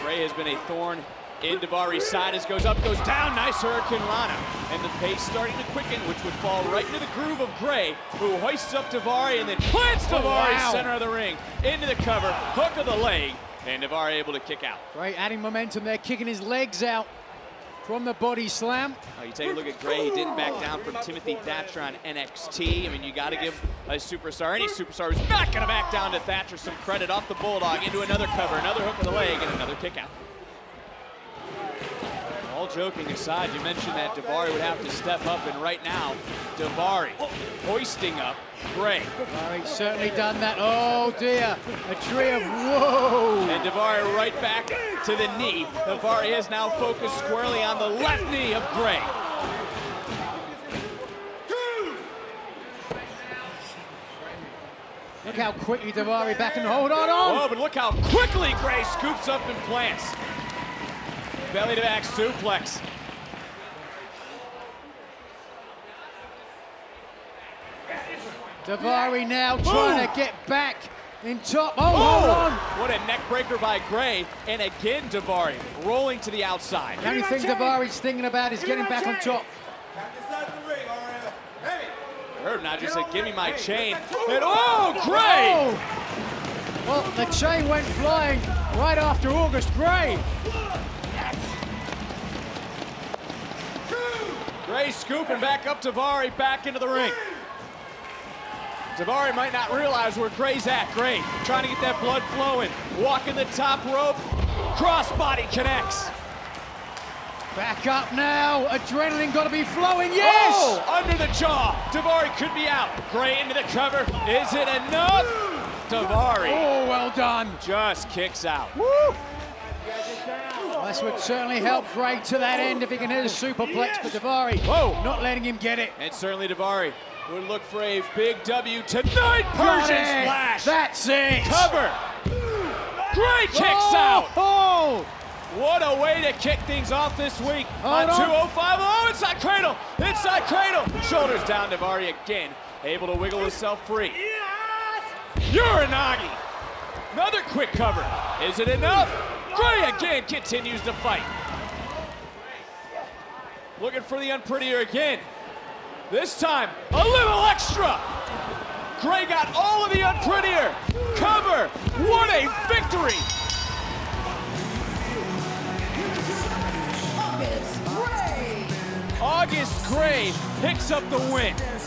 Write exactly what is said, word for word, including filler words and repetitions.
Gray has been a thorn in Daivari's side as goes up, goes down. Nice Hurricane Rana. And the pace starting to quicken, which would fall right into the groove of Gray, who hoists up Daivari and then plants Daivari oh, wow. center of the ring into the cover, hook of the leg, and Daivari able to kick out. Gray adding momentum there, kicking his legs out from the body slam. Oh, you take a look at Gray, he didn't back down from Timothy Thatcher on N X T. I mean, you got to give a superstar, any superstar who's not going to back down to Thatcher, some credit. Off the Bulldog into another cover, another hook of the leg, and another kick out. All joking aside, you mentioned that Daivari would have to step up, and right now, Daivari hoisting up Gray. Daivari's certainly done that. Oh dear, a tree of whoa. And Daivari right back to the knee. Daivari is now focused squarely on the left knee of Gray. Look how quickly Daivari back and hold on on. Oh, but look how quickly Gray scoops up and plants. Belly to back suplex. Daivari now trying Ooh. to get back in top. Oh, Oh, hold on. what a neck breaker by Gray. And again, Daivari rolling to the outside. The only thing Daivari's thinking about is getting back on top. I heard not just say, give me my chain. And oh, Gray! Oh. Well, the chain went flying right after August Gray. Gray scooping back up Daivari, back into the ring. Daivari might not realize where Gray's at. Gray trying to get that blood flowing. Walking the top rope. Crossbody connects. Back up now. Adrenaline got to be flowing. Yes! Oh, under the jaw. Daivari could be out. Gray into the cover. Is it enough? Daivari. Oh, well done. Just kicks out. Woo! This would certainly help Gray to that end if he can hit a superplex, but Daivari Whoa. not letting him get it. And certainly Daivari would look for a big W tonight. Persian splash. That's it. Cover. Gray kicks oh, out. Oh. What a way to kick things off this week Hold on on. two oh five. Oh, inside cradle. Inside cradle. Shoulders down. Daivari again able to wiggle himself free. Uranagi. Another quick cover. Is it enough? Gray again continues to fight. Looking for the unprettier again. This time, a little extra. Gray got all of the unprettier. Cover. What a victory. August Gray picks up the win.